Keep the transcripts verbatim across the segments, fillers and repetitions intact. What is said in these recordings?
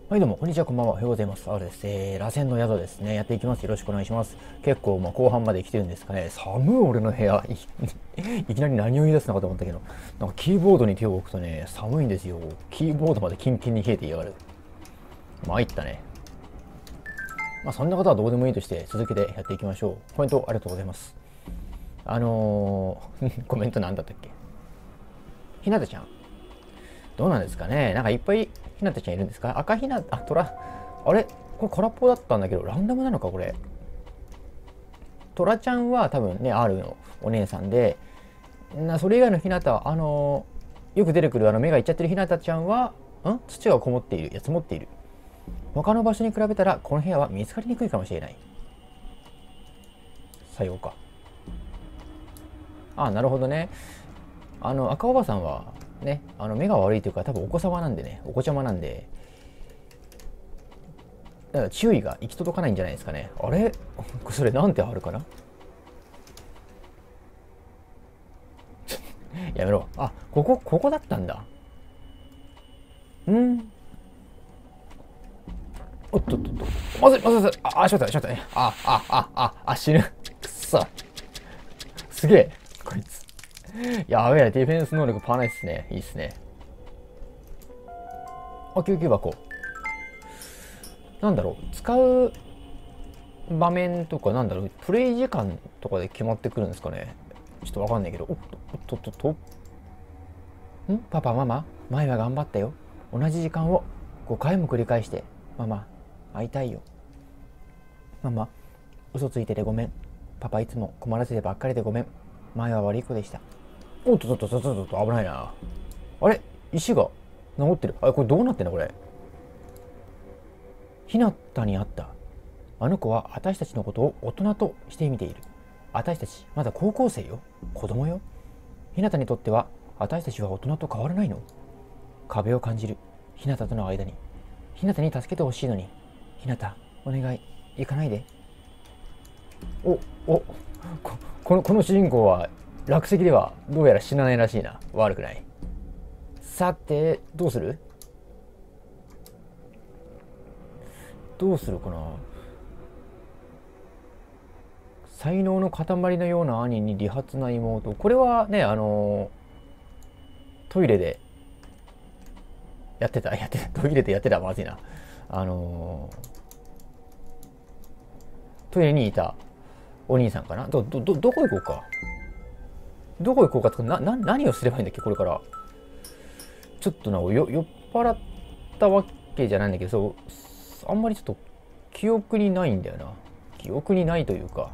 はいどうも、こんにちは、こんばんは。おはようございます。あるです。えー、螺旋の宿ですね。やっていきます。よろしくお願いします。結構、まあ、後半まで来てるんですかね。寒い俺の部屋。いいきなり何を言い出すのかと思ったけど、なんかキーボードに手を置くとね、寒いんですよ。キーボードまでキンキンに冷えていやがる。参ったね。まあ、そんなことはどうでもいいとして、続けてやっていきましょう。コメントありがとうございます。あのー、コメントなんだったっけ。ひなたちゃん。どうなんですかね。なんかいっぱいひなたちゃんいるんですか。赤ひな、あ、トラ、あれこれ空っぽだったんだけど、ランダムなのかこれ。トラちゃんは多分ね、R のお姉さんで、なそれ以外のひなたは、あのーよく出てくるあの目がいっちゃってるひなたちゃんは、ん土がこもっている。いや、積もっている。他の場所に比べたら、この部屋は見つかりにくいかもしれない。さようか。あ、なるほどね。あの、赤おばさんは、ね、あの目が悪いというか、多分お子様なんでね、お子ちゃまなんで、だから注意が行き届かないんじゃないですかね。あれそれなんてあるかな。やめろ。あ、ここ、ここだったんだ。んおっとっとっと。まずい、まずい、まずい。あ、あ、しまった、しまったね。あ、あ、あ、あ、あ、死ぬ。くっそ。すげえ。こいつ。やべえ、ディフェンス能力パーないっすね。いいっすね。あ、救急箱。なんだろう。使う場面とか、なんだろう。プレイ時間とかで決まってくるんですかね。ちょっとわかんないけど。おっと、おっとっとっと。んパパ、ママ、前は頑張ったよ。同じ時間をごかいも繰り返して。ママ、会いたいよ。ママ、嘘ついててごめん。パパいつも困らせてばっかりでごめん。前は悪い子でした。おっとっとっとっとっとっと、危ないな。あれ石が治ってる。あれこれどうなってんだこれ。ひなたに会った。あの子は私たちのことを大人として見ている。私たちまだ高校生よ。子供よ。ひなたにとっては私たちは大人と変わらないの。壁を感じる。ひなたとの間に。ひなたに助けてほしいのに。ひなた、お願い。行かないで。お、お、ここの、この主人公は落石ではどうやら死なないらしいな。悪くない。さて、どうするどうするかな。才能の塊のような兄に利発な妹。これはね、あのトイレでやってた、やってた、トイレでやってたらまずいな。あのトイレにいたお兄さんかな。ど、ど、ど、どこ行こうか。どこ行こうかとか、な、な、何をすればいいんだっけ、これから。ちょっとな、よ、酔っ払ったわけじゃないんだけど、そう、あんまりちょっと記憶にないんだよな。記憶にないというか。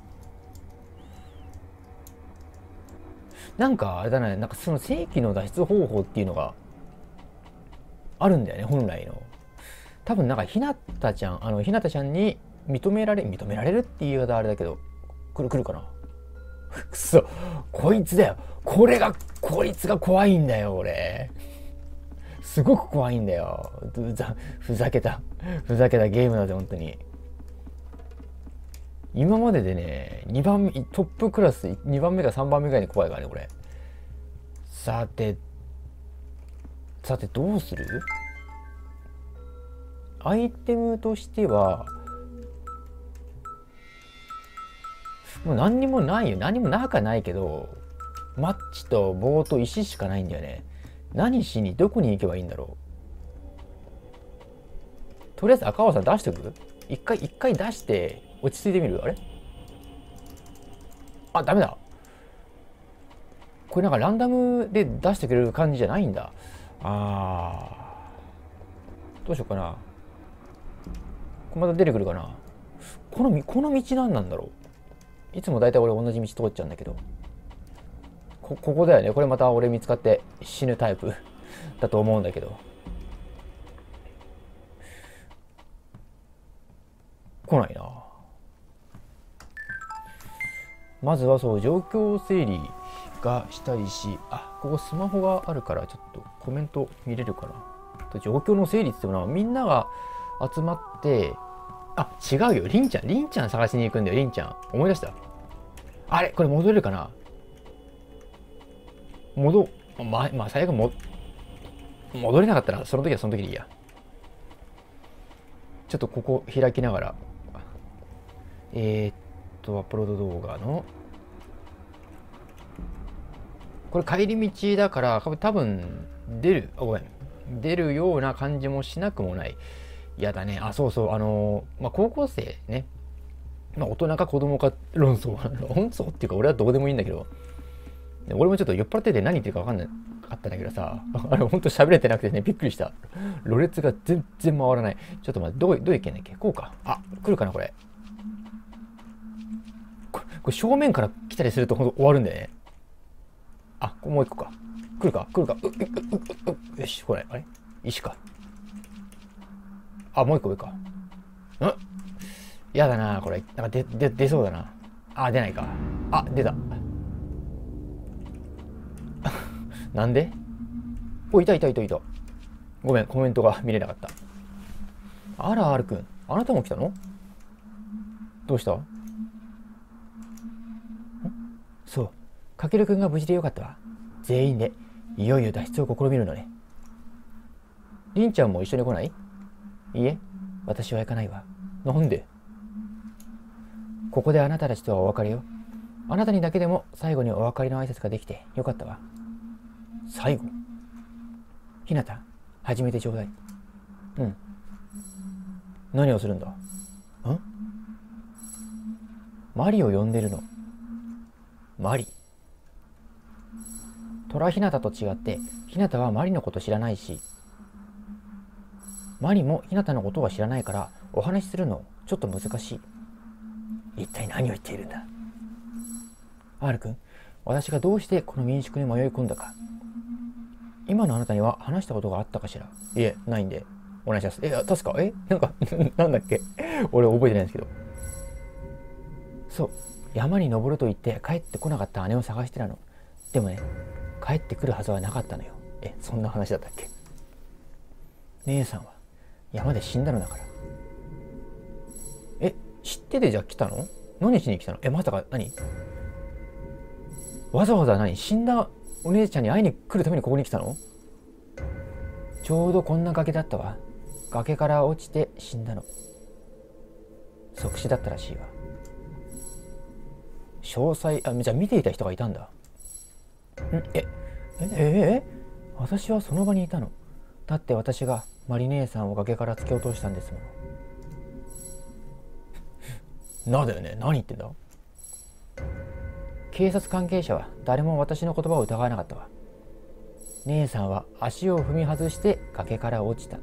なんか、あれだね、なんかその正規の脱出方法っていうのがあるんだよね、本来の。多分なんか、ひなたちゃん、あの、ひなたちゃんに認められ、認められるっていう言い方あれだけど、来る来るかな。くそ、こいつだよ。これが、こいつが怖いんだよ、俺。すごく怖いんだよ。ふざ、ふざけた、ふざけたゲームだぜ、本当に。今まででね、にばんめ、トップクラス、にばんめかさんばんめぐらいに怖いからね、これ。さて、さて、どうする。アイテムとしては、もう何にもないよ。何もなかないけど、マッチと棒と石しかないんだよね。何しに、どこに行けばいいんだろう。とりあえず赤尾さん出しておく。一回、一回出して、落ち着いてみる。あれあ、ダメだ。これなんかランダムで出してくれる感じじゃないんだ。あー。どうしようかな。また出てくるかな。この、この道何なんだろう。いつも大体俺同じ道通っちゃうんだけど。こ、ここだよね。これまた俺見つかって死ぬタイプだと思うんだけど。来ないな。まずはそう、状況整理がしたいし、あ、ここスマホがあるからちょっとコメント見れるかな。状況の整理って言ってもな、みんなが集まって、あ、違うよ。りんちゃん、りんちゃん探しに行くんだよ、りんちゃん。思い出した。あれこれ戻れるかな。戻、ま、まあ、最悪も、戻れなかったら、その時はその時でいいや。 ちょっとここ開きながら、えー、っとアップロード動画のこれ帰り道だから多分出る、あ、ごめん、出るような感じもしなくもない。やだね。あ、そうそう、あのー、まあ、高校生ね、まあ、大人か子供か論争論争っていうか俺はどうでもいいんだけど、俺もちょっと酔っ払ってて何言ってるか分かんなかったんだけどさ、あれほんと喋れてなくてね、びっくりした。ろれつが全然回らない。ちょっと待って、どこ、どう行けんだっけ。こうか。あ、来るかなこれ。これ、これ正面から来たりするとほんと終わるんだよね。あ、もう一個か。来るか来るか。う、う、う、う、う、よし、これ、あれ石か。あ、もう一個上か。ん、やだなこれ。なんか出、出、出そうだな。あ、出ないか。あ、出た。なんで？お、いたいたいたいた。ごめん、コメントが見れなかった。あら、Rくん。あなたも来たの？どうした？ん？そう。かけるくんが無事でよかったわ。全員で、いよいよ脱出を試みるのね。りんちゃんも一緒に来ない？いいえ、私は行かないわ。なんで？ここであなたたちとはお別れよ。あなたにだけでも最後にお別れの挨拶ができてよかったわ。最後？ひなた、始めてちょうだい。うん。何をするんだ？ん？マリを呼んでるの。マリ？トラひなたと違って、ひなたはマリのこと知らないし、マリもひなたのことは知らないから、お話しするのちょっと難しい。一体何を言っているんだ？ R 君、私がどうしてこの民宿に迷い込んだか。今のあなたには話したことがあったかしら？いえ、ないんで。お願いします。え、確か、えなんか、なんだっけ俺覚えてないんですけど。そう、山に登ると言って帰ってこなかった姉を探してたの。でもね、帰ってくるはずはなかったのよ。え、そんな話だったっけ？姉さんは山で死んだのだから。え、知っててじゃあ来たの？何しに来たの？え、まさか何？わざわざ何？死んだお姉ちゃんに会いに来るためにここに来たの？ちょうどこんな崖だったわ。崖から落ちて死んだの。即死だったらしいわ。詳細、あ、じゃあ見ていた人がいたんだ。んえ、え、え、え、私はその場にいたの。だって私がマリ姉さんを崖から突き落としたんですもの。なだよね。何言ってんだ？警察関係者は誰も私の言葉を疑わなかったわ。姉さんは足を踏み外して崖から落ちたと。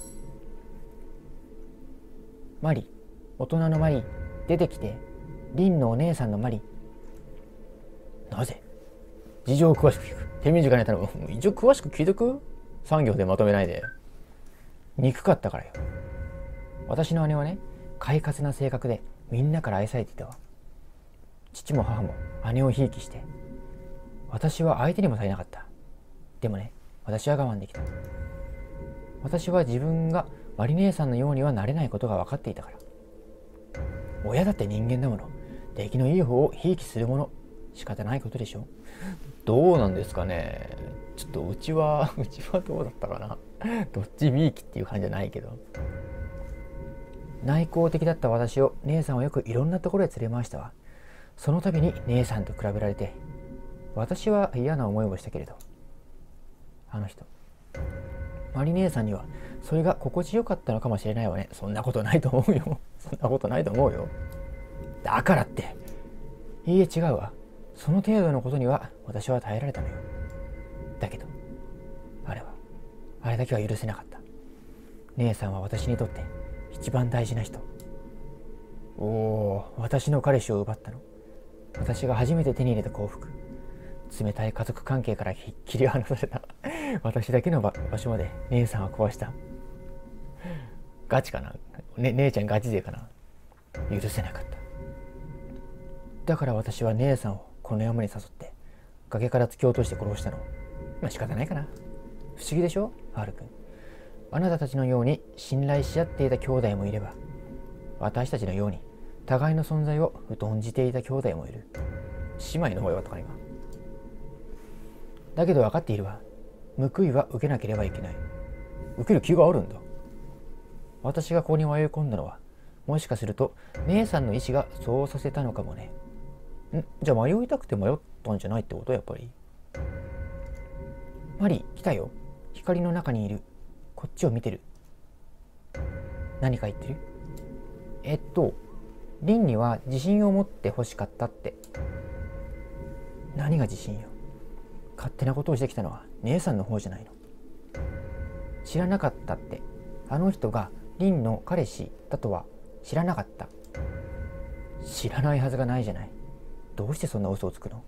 マリ、大人のマリ、出てきて。リンのお姉さんのマリ。なぜ？事情を詳しく聞く。手短に頼む。一応詳しく聞いとく？産業でまとめないで。憎かったからよ。私の姉はね、快活な性格でみんなから愛されていたわ。父も母も姉をひいきして、私は相手にもされなかった。でもね、私は我慢できた。私は自分がマリ姉さんのようにはなれないことが分かっていたから。親だって人間だもの。出来のいい方をひいきするもの。仕方ないことでしょ。どうなんですかね。ちょっとうちはうちはどうだったかな。どっちびいきっていう感じじゃないけど。内向的だった私を姉さんはよくいろんなところへ連れ回したわ。その度に姉さんと比べられて、私は嫌な思いをしたけれど、あの人、マリ姉さんにはそれが心地よかったのかもしれないわね。そんなことないと思うよ。そんなことないと思うよ。だからって。いいえ、違うわ。その程度のことには私は耐えられたのよ。だけど、あれは、あれだけは許せなかった。姉さんは私にとって一番大事な人。おお、私の彼氏を奪ったの。私が初めて手に入れた幸福。冷たい家族関係から切り離された私だけの場所まで姉さんは壊した。ガチかな、ね、姉ちゃんガチ勢かな。許せなかった。だから私は姉さんをこの山に誘って崖から突き落として殺したの。まあ仕方ないかな。不思議でしょ、R君。あなたたちのように信頼し合っていた兄弟もいれば、私たちのように互いの存在を疎んじていた兄弟もいる。姉妹の方よとか今。だけど分かっているわ。報いは受けなければいけない。受ける気があるんだ。 私がここに迷い込んだのは、もしかすると姉さんの意志がそうさせたのかもね。んじゃあ迷いたくて迷ったんじゃないってこと？やっぱり。マリ、来たよ。光の中にいる。こっちを見てる。何か言ってる？えっと、リンには自信を持って欲しかったって。何が自信よ。勝手なことをしてきたのは姉さんの方じゃないの。知らなかったって。あの人がリンの彼氏だとは知らなかった。知らないはずがないじゃない。どうしてそんな嘘をつくの？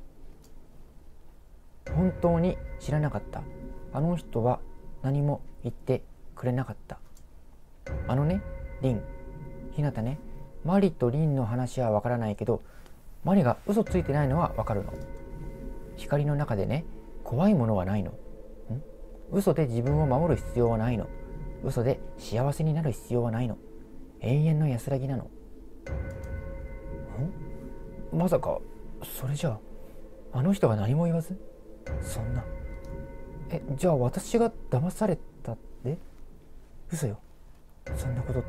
本当に知らなかった。あの人は何も言ってくれなかった。あのね、リン、ひなたね、マリとリンの話はわからないけど、マリが嘘ついてないのはわかるの。光の中でね、怖いものはないの。ん？嘘で自分を守る必要はないの。嘘で幸せになる必要はないの。永遠の安らぎなの。ん？まさか、それじゃあ、あの人が何も言わず？そんな。え、じゃあ私が騙されたって？嘘よ。そんなことって。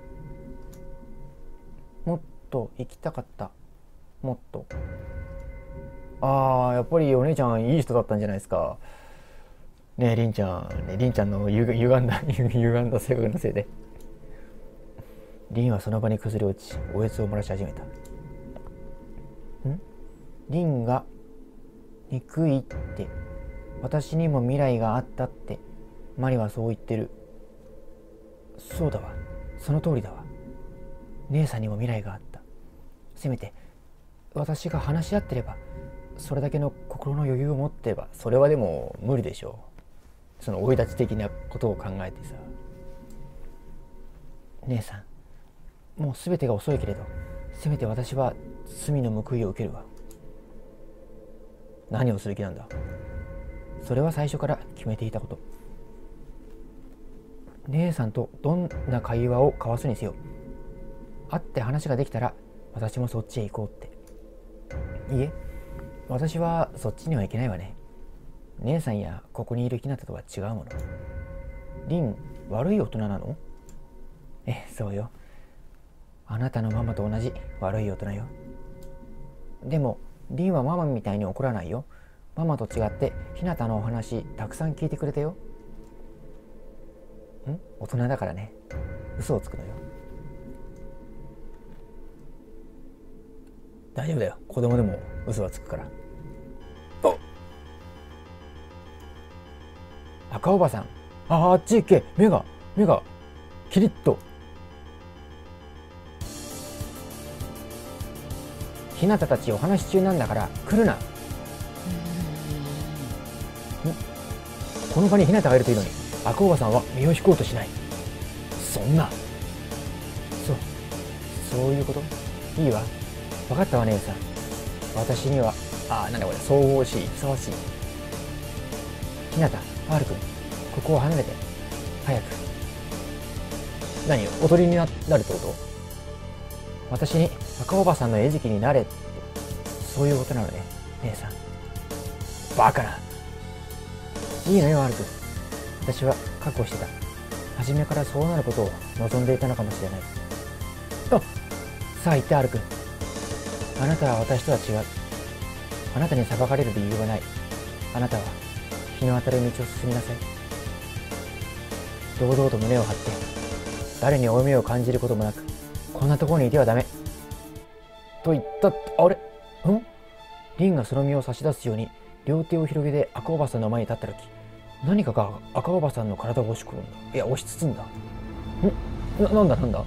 もっと行きたかった。もっと。ああ、やっぱりお姉ちゃんいい人だったんじゃないですか。ねえ、りんちゃん、ね、りんちゃんのゆが歪んだ、歪んだ性格のせいで。りんはその場に崩れ落ち、おえつを漏らし始めた。ん？りんが、憎いって、私にも未来があったって、マリはそう言ってる。そうだわ。その通りだわ。姉さんにも未来があった。せめて、私が話し合ってれば、それだけの心の余裕を持ってれば、それはでも無理でしょう。その生い立ち的なことを考えてさ。姉さん、もう全てが遅いけれど、せめて私は罪の報いを受けるわ。何をする気なんだ？それは最初から決めていたこと。姉さんとどんな会話を交わすにせよ、会って話ができたら私もそっちへ行こうって。いえ、私はそっちには行けないわね。姉さんやここにいるひなたとは違うもの。リン、悪い大人なの？ええ、そうよ。あなたのママと同じ悪い大人よ。でもリンはママみたいに怒らないよ。ママと違ってひなたのお話たくさん聞いてくれたよ。ん？大人だからね。嘘をつくのよ。大丈夫だよ。子供でも嘘はつくから。お！赤おばさん。あ、あっち行け。目が、目が、キリッと。ひなたたちお話し中なんだから来るな。ん？この場にひなたがいるというのに赤おばさんは身を引こうとしない。そんな。そう、そういうこと？いいわ。分かったわ姉さん。私には、ああ、なんだこれ、総合しい、ふさわしい。ひなた、パール君、ここを離れて、早く。何よ、おとりになるってこと？私に赤おばさんの餌食になれって、そういうことなのね、姉さん。バカな。いいのよ、アル君。私は覚悟してた。初めからそうなることを望んでいたのかもしれない。あ、さあ言って、アル君。あなたは私とは違う。あなたに裁かれる理由はない。あなたは日の当たる道を進みなさい。堂々と胸を張って、誰に負い目を感じることもなく、こんなところにいてはダメ。と言った。あれ？ん？リンがその身を差し出すように両手を広げて赤おばさんの前に立った時、何かが赤おばさんの体を押し込んだ。いや、押し包んだ。ん？な、なんだなんだ？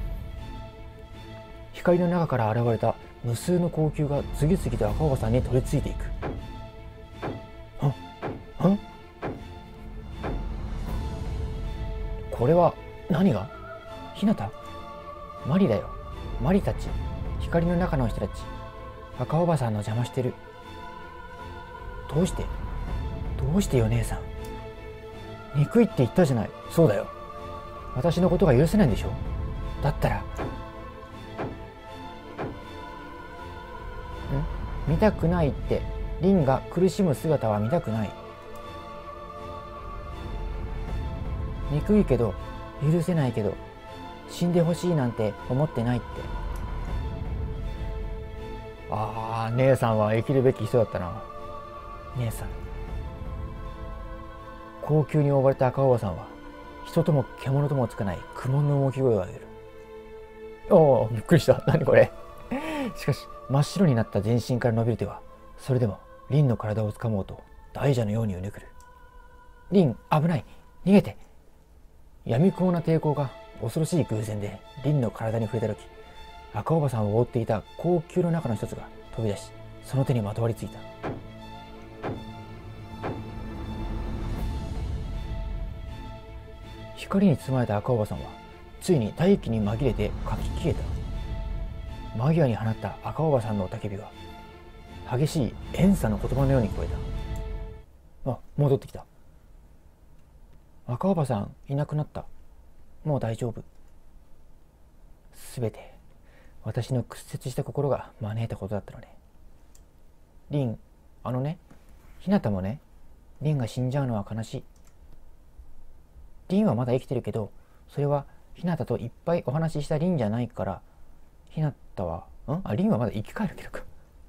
光の中から現れた無数の光球が次々と赤おばさんに取り付いていく。あ、あ？これは何が？ひなた？マリだよ。マリたち。光の中の人たち。赤おばさんの邪魔してる。どうして？どうしてよ姉さん。憎いって言ったじゃない。そうだよ。私のことが許せないんでしょ。だったら。ん？見たくないって。リンが苦しむ姿は見たくない。憎いけど許せないけど死んでほしいなんて思ってないって。ああ、姉さんは生きるべき人だったな。姉さん。高級に覆われた赤おばさんは人とも獣ともつかない苦悶の動き声を上げる。おお、びっくりした。何これ。しかし真っ白になった全身から伸びる手はそれでもリンの体をつかもうと大蛇のようにうねくる。リン、危ない、逃げて。闇雲な抵抗が恐ろしい偶然でリンの体に触れた時、赤おばさんを覆っていた高級の中の一つが飛び出し、その手にまとわりついた。光に包まれた赤おばさんはついに大気に紛れてかき消えた。間際に放った赤おばさんの雄たけびは激しい怨嗟の言葉のように聞こえた。あ、戻ってきた。赤おばさんいなくなった。もう大丈夫。すべて私の屈折した心が招いたことだったのね。リン、あのね、ひなたもね、リンが死んじゃうのは悲しい。リンはまだ生きてるけど、それはひなたといっぱいお話ししたリンじゃないから、ひなたは、んあ、リンはまだ生き返るけどか。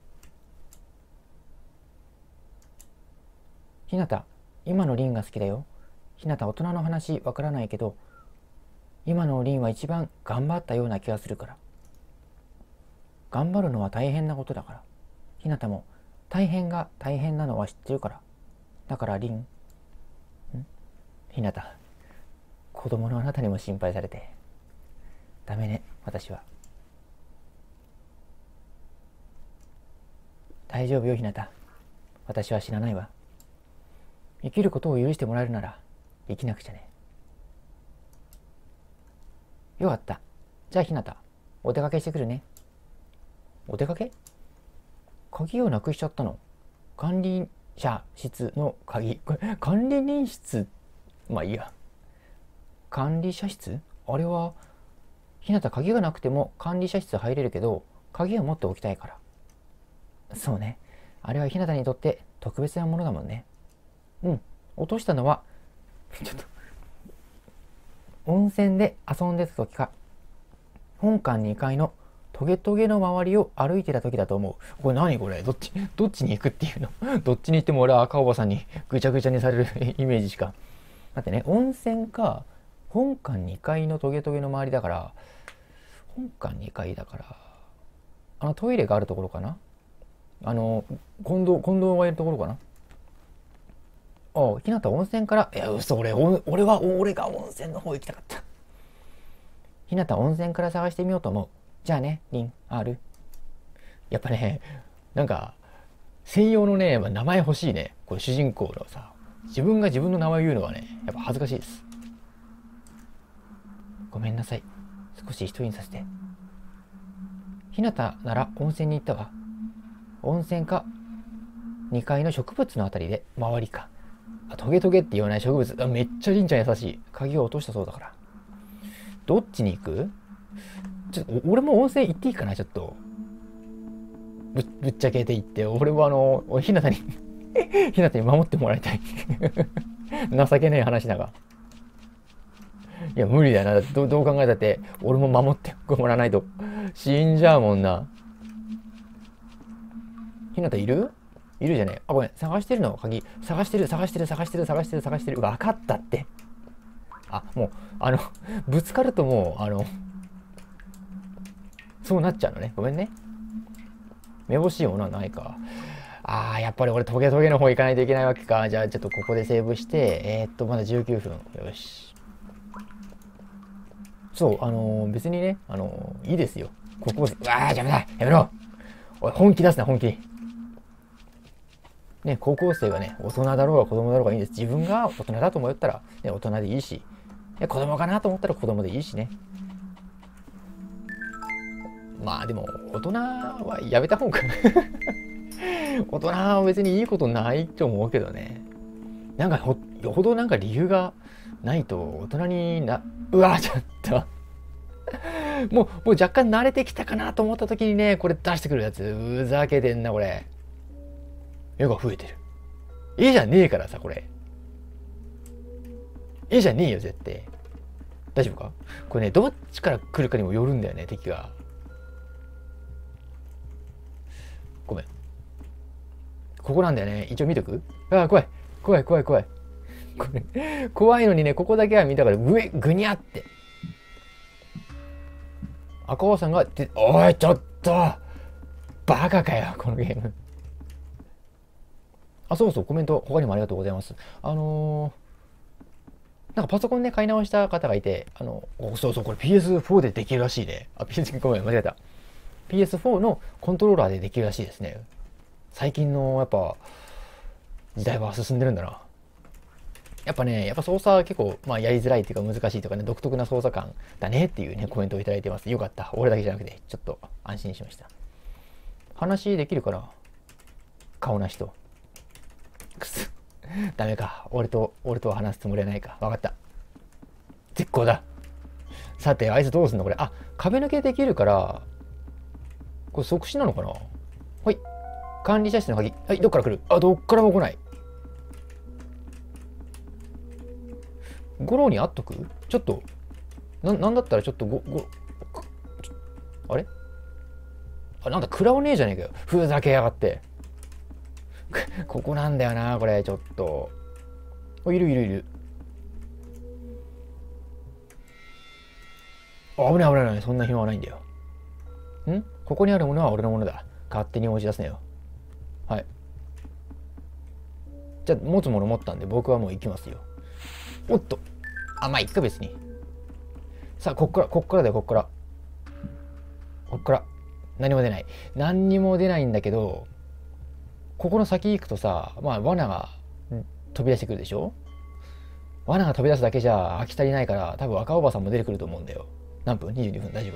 ひなた、今のリンが好きだよ。ひなた、大人の話わからないけど、今のリンは一番頑張ったような気がするから。頑張るのは大変なことだから。ひなたも大変が大変なのは知ってるから。だからリン、んひなた、子供のあなたにも心配されて。ダメね、私は。大丈夫よ、ひなた。私は死なないわ。生きることを許してもらえるなら生きなくちゃね。よかった。じゃあひなた、お出かけしてくるね。お出かけ？鍵をなくしちゃったの。管理者室の鍵。これ管理人室、まあいいや。管理者室？あれはひなた、鍵がなくても管理者室入れるけど、鍵を持っておきたいから。そうね。あれはひなたにとって特別なものだもんね。うん。落としたのはちょっと温泉で遊んでた時か、本館にかいのトゲトゲの周りを歩いてた時だと思う。これ何これ、どっちどっちに行くっていうの。どっちに行っても俺は赤おばさんにぐちゃぐちゃにされるイメージしか。だってね、温泉か本館にかいのトゲトゲの周りだから、本館にかいだからあのトイレがあるところかな。あの近藤近藤がいるところかな。ああ、ひなた温泉から、いや嘘、俺俺は俺が温泉の方行きたかった。ひなた温泉から探してみようと思う。じゃあね、リン、R。やっぱね、なんか専用のね、名前欲しいね。これ主人公のさ、自分が自分の名前言うのはね、やっぱ恥ずかしいです。ごめんなさい。少し一人にさせて。ひなたなら温泉に行ったわ。温泉かにかいの植物のあたりで周りか。あ、トゲトゲって言わない植物。あ、めっちゃりんちゃん優しい。鍵を落としたそうだから。どっちに行く？ちょっと俺も温泉行っていいかな。ちょっと ぶ, ぶっちゃけて行って、俺はあのひなたにひなたに守ってもらいたい情けねえ話だが。いや無理だよな。 ど, どう考えたって俺も守ってもらわないと死んじゃうもんな。ひなたいるいるじゃねえ。あ、ごめん、探してるの。鍵探してる探してる探してる探してる探してる。分かったって。あ、もうあのぶつかるともうあのそうなっちゃうのね。ごめんね。めぼしいものはないか。あー、やっぱり俺トゲトゲの方行かないといけないわけか。じゃあちょっとここでセーブして、えー、っとまだじゅうきゅうふん。よし。そうあのー、別にね、あのー、いいですよ。ここ、あー、やめだ、やめろ。おい、本気出すな、本気。ね、高校生がね、大人だろうが子供だろうがいいんです。自分が大人だと思ったら、ね、大人でいいし、子供かなと思ったら子供でいいしね。まあでも、大人はやめた方が大人は別にいいことないと思うけどね。なんかほ、よほどなんか理由がないと大人にな、うわ、ちょっともう、もう若干慣れてきたかなと思った時にね、これ出してくるやつ、ふざけてんな、これ。絵が増えてる。絵じゃねえからさ、これ。絵じゃねえよ、絶対。 大丈夫か？これね、どっちから来るかにもよるんだよね、敵が。ごめん。ここなんだよね。一応見とく？ああ、怖い。怖い、怖い、怖い。これ、怖いのにね、ここだけは見たから、上、ぐにゃって。赤尾さんが、おい、ちょっとバカかよ、このゲーム。あ、そうそう、コメント、他にもありがとうございます。あのー、なんかパソコンで買い直した方がいて、あの、そうそう、これ ピーエスフォー でできるらしいね。あ、ピーエス、ごめん、間違えた。ピーエスフォー のコントローラーでできるらしいですね。最近の、やっぱ、時代は進んでるんだな。やっぱね、やっぱ操作結構、まあ、やりづらいっていうか難しいとかね、独特な操作感だねっていうね、コメントをいただいてます。よかった。俺だけじゃなくて、ちょっと安心しました。話できるかな？顔なしと。くす。ダメか。俺と、俺とは話すつもりはないか。わかった。絶好だ。さて、あいつどうすんのこれ。あ、壁抜けできるから、これ即死なのかな？はい。管理者室の鍵。はい、どっから来る？あ、どっからも来ない。五郎に会っとく？ちょっと、な、なんだったらちょっとご、ご、あれあ、なんだ、食らわねえじゃねえかよ。ふざけやがって。ここなんだよな、これ、ちょっと。いるいるいる。あ、危ない危ない危ない。そんな暇はないんだよ。ん？ここにあるものは俺のものだ。勝手に持ち出すなよ。はい。じゃあ、持つもの持ったんで、僕はもう行きますよ。おっと。あ、まあ、いっか、別に。さあ、こっから、こっからだよ、こっから。こっから。何も出ない。何にも出ないんだけど、ここの先行くとさ、まあ、罠が飛び出してくるでしょ？罠が飛び出すだけじゃ飽き足りないから、多分赤おばさんも出てくると思うんだよ。何分？ にじゅうに 分、大丈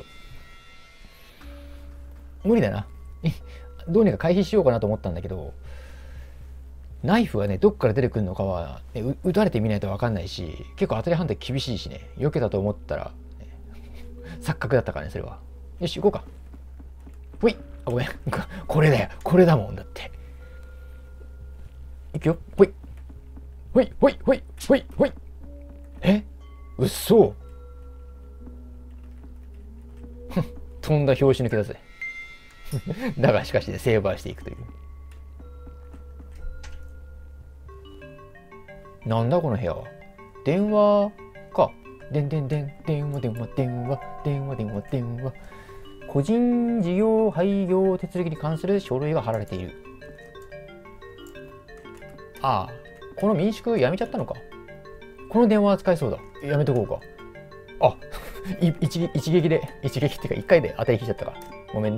夫。無理だな。どうにか回避しようかなと思ったんだけど、ナイフがね、どっから出てくるのかは、ね、撃たれてみないと分かんないし、結構当たり判定厳しいしね、避けたと思ったら、ね、錯覚だったからね、それは。よし、行こうか。ほい。あ、ごめん。これだよ。これだもんだって。いくよ。ほい。ほい、ほい、ほい、ほい、ほい。え？うっそ。飛んだ拍子抜けだぜ。だがしかしでセーバーしていくという。なんだこの部屋は。電話か。でんでんでん、電話電話電話、電話電話電話。個人事業廃業手続きに関する書類が貼られている。ああ、この民宿やめちゃったのか。この電話は使えそうだ。やめとこうか。あ、一撃、一撃で、一撃っていうか一回で当たりきっちゃったか。ごめんね。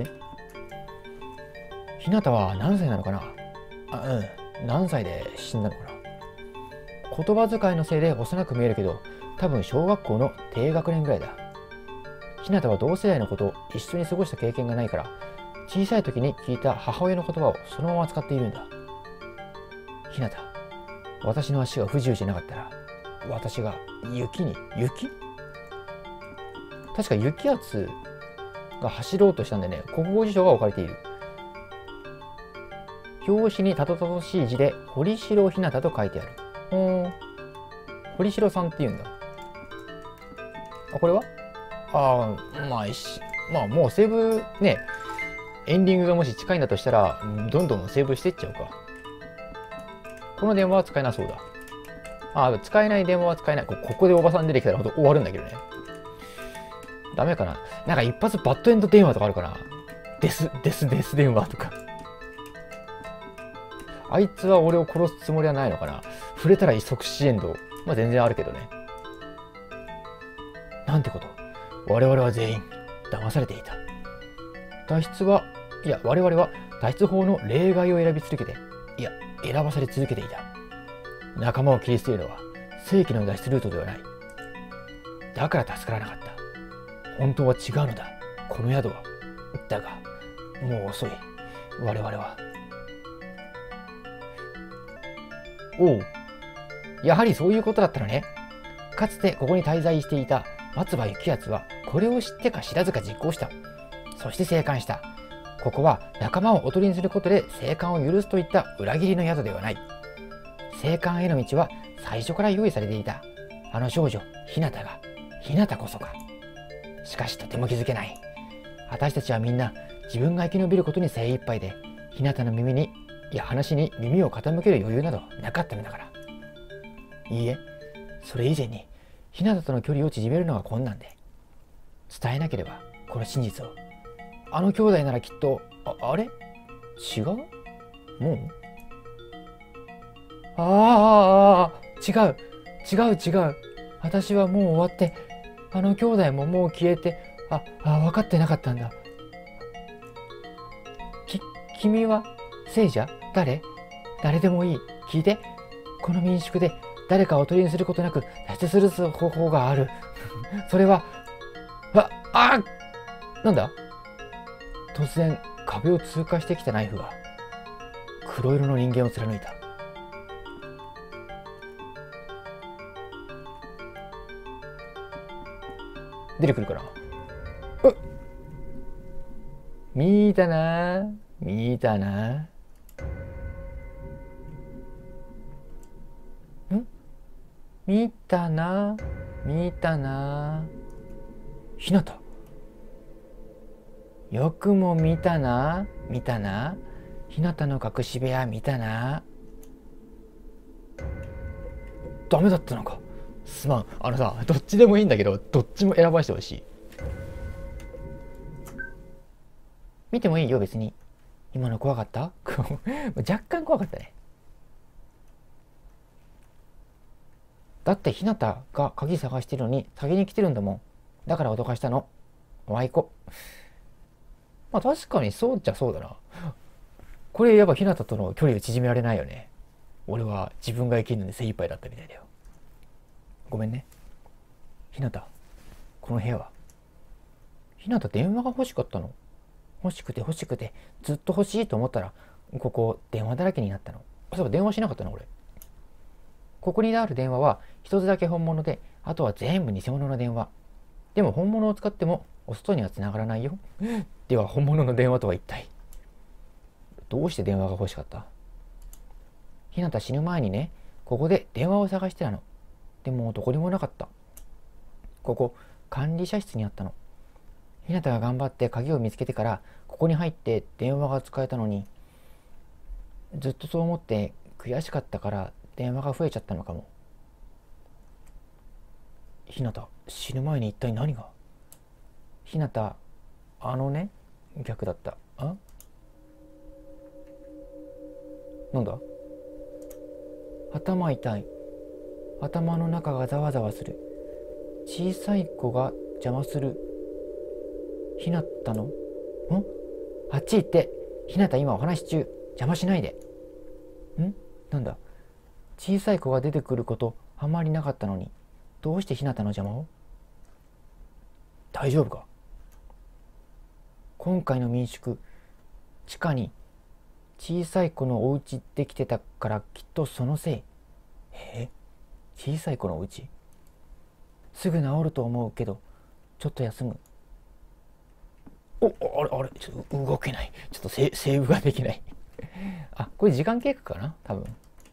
ひなたは何歳なのかな。あ、うん。何歳で死んだのかな。言葉遣いのせいで幼く見えるけど、多分小学校の低学年ぐらいだ。ひなたは同世代の子と一緒に過ごした経験がないから、小さい時に聞いた母親の言葉をそのまま使っているんだ。ひなた、私の足が不自由じゃなかったら、私が雪に、雪？確か雪圧が走ろうとしたんでね、国語辞書が置かれている。表紙にたどたどしい字で、堀城ひなたと書いてある。ほーん。堀城さんって言うんだ。あ、これは？ああ、まあ、まあ、もうセーブね、エンディングがもし近いんだとしたら、どんどんセーブしていっちゃうか。この電話は使えなそうだ。ああ、使えない電話は使えない。ここでおばさん出てきたらほんと終わるんだけどね。ダメかな。なんか一発バッドエンド電話とかあるかな。デス、デス、デス電話とか。あいつは俺を殺すつもりはないのかな。触れたら即死エンド。まあ全然あるけどね。なんてこと。我々は全員騙されていた。脱出は、いや我々は脱出法の例外を選び続けて、いや選ばされ続けていた。仲間を切り捨てるのは正規の脱出ルートではない。だから助からなかった。本当は違うのだ、この宿は。だがもう遅い。我々は。おう、やはりそういうことだったのね。かつてここに滞在していた松葉幸敦はこれを知ってか知らずか実行した。そして生還した。ここは仲間をおとりにすることで生還を許すといった裏切りの宿ではない。生還への道は最初から用意されていた。あの少女ひなたが日向こそか。しかしとても気づけない。私たちはみんな自分が生き延びることに精一杯で、日向の耳に、いや話に耳を傾ける余裕などなかったのだから。いいえ、それ以前に日向との距離を縮めるのが困難で、伝えなければこの真実を。あの兄弟ならきっと、あ、あれ違うもうああ、違う違う違う。私はもう終わって、あの兄弟ももう消えて、あ、あ、分かってなかったんだ。き、君は聖者？誰？誰でもいい。聞いて。この民宿で誰かを取りにすることなく脱出する方法がある。それは、あ、あ、なんだ？突然壁を通過してきたナイフが黒色の人間を貫いた。出てくるかな。うっ、見たな見たな。ん見たな見たな。ひなた、よくも見たな見たな。ひなたの隠し部屋見たな。ダメだったのか。すまん。あのさ、どっちでもいいんだけど、どっちも選ばせてほしい。見てもいいよ、別に。今の怖かった？若干怖かったね。だってひなたが鍵探してるのに先に来てるんだもん。だから脅かしたの。お前行こ。まあ確かにそうっちゃそうだな。これやっぱひなたとの距離を縮められないよね。俺は自分が生きるのに精一杯だったみたいだよ。ごめんね。ひなた、この部屋は？ひなた電話が欲しかったの。欲しくて欲しくてずっと欲しいと思ったら、ここ電話だらけになったの。そういえば電話しなかったの俺。ここにある電話は一つだけ本物で、あとは全部偽物の電話。でも本物を使ってもお外には繋がらないよ。では本物の電話とは一体どうして電話が欲しかった？ひなた死ぬ前にね、ここで電話を探してたの。でもどこにもなかった。ここ管理者室にあったの。ひなたが頑張って鍵を見つけてからここに入って電話が使えたのに、ずっとそう思って悔しかったから電話が増えちゃったのかも。ひなた死ぬ前に一体何が？ひなた、あのね、逆だった。あ？なんだ？頭痛い。頭の中がざわざわする。小さい子が邪魔する。ひなたの？ん？あっち行って。ひなた今お話し中。邪魔しないで。ん？なんだ？小さい子が出てくることあんまりなかったのに、どうしてひなたの邪魔を？大丈夫か？今回の民宿、地下に小さい子のお家できてたからきっとそのせい。え？小さい子のお家？すぐ治ると思うけど、ちょっと休む。お、あれ、あれ、ちょっと動けない。ちょっとセ、セーブができない。あ、これ時間計画かな多分。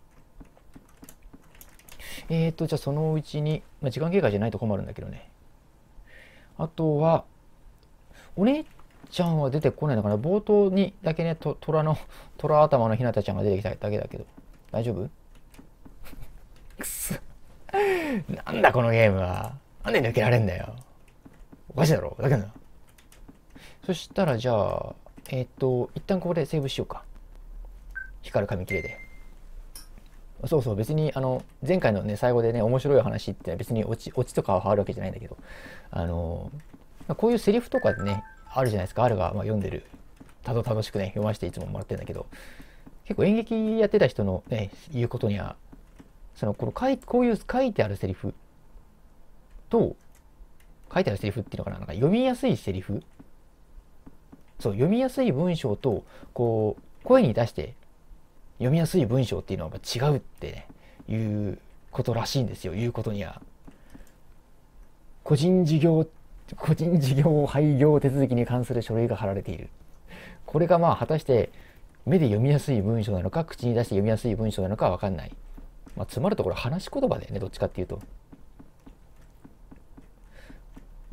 えーと、じゃあそのうちに、まあ、時間経過じゃないと困るんだけどね。あとは、お姉ちゃんは出てこないのかな。冒頭にだけね、と虎の、虎頭のひなたちゃんが出てきただけだけど。大丈夫？くそ。なんだこのゲームは。なんで抜けられんだよ。おかしいだろ。だけど。そしたらじゃあ、えっと、一旦ここでセーブしようか。光る紙切れで。そうそう、別にあの前回のね最後でね面白い話って別にオチオチとかは変わるわけじゃないんだけど、あのこういうセリフとかでねあるじゃないですか。あるが、まあ、読んでるたど楽しくね読ませていつももらってるんだけど、結構演劇やってた人のね言うことにはそのこの書いこういう書いてあるセリフと書いてあるセリフっていうのかな、なんか読みやすいセリフ、そう読みやすい文章とこう声に出して読みやすい文章っていうのは違うってね、いうことらしいんですよ。言うことには。個人事業、個人事業廃業手続きに関する書類が貼られている。これがまあ果たして目で読みやすい文章なのか、口に出して読みやすい文章なのかはわかんない。まあ、つまるところ話し言葉だよね、どっちかっていうと。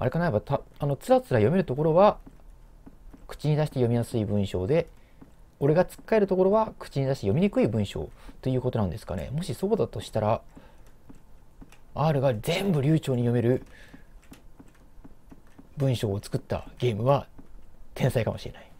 あれかな、やっぱたあのつらつら読めるところは口に出して読みやすい文章で、俺がつっかえるところは口に出して読みにくい文章ということなんですかね。もしそうだとしたら R が全部流暢に読める文章を作ったゲームは天才かもしれない。